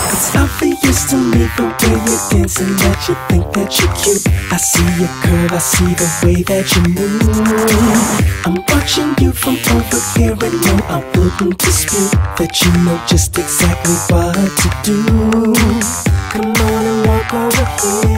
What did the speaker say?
It's obvious to me the way you're dancing that you think that you're cute. I see your curve, I see the way that you move. I'm watching you from over here and no, I wouldn't dispute that you know just exactly what to do. Come on and walk over here.